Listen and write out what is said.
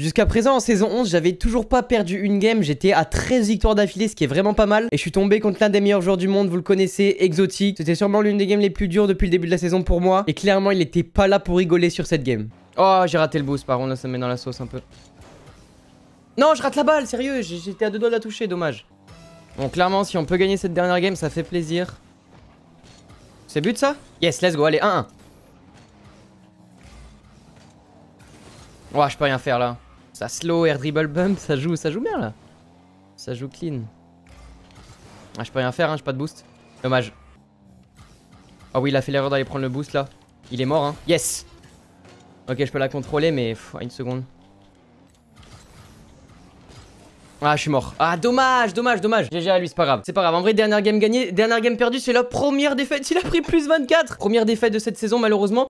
Jusqu'à présent en saison 11 j'avais toujours pas perdu une game, j'étais à 13 victoires d'affilée, ce qui est vraiment pas mal. Et je suis tombé contre l'un des meilleurs joueurs du monde, vous le connaissez, Exotic. C'était sûrement l'une des games les plus dures depuis le début de la saison pour moi. Et clairement il était pas là pour rigoler sur cette game. Oh j'ai raté le boost par contre, là ça me met dans la sauce un peu. Non je rate la balle, sérieux, j'étais à 2 doigts de la toucher, dommage. Bon clairement si on peut gagner cette dernière game ça fait plaisir. C'est but ça? Yes, let's go, allez 1-1. Ouah, je peux rien faire là. Ça slow, air dribble bump, ça joue bien là. Ça joue clean. Ah, je peux rien faire, hein, j'ai pas de boost. Dommage. Ah oui, il a fait l'erreur d'aller prendre le boost là. Il est mort, hein. Yes. Ok, je peux la contrôler, mais une seconde. Ah, je suis mort. Ah, dommage. GG à lui, c'est pas grave. C'est pas grave. En vrai, dernière game gagnée, dernière game perdue, c'est la première défaite. Il a pris plus 24. Première défaite de cette saison, malheureusement.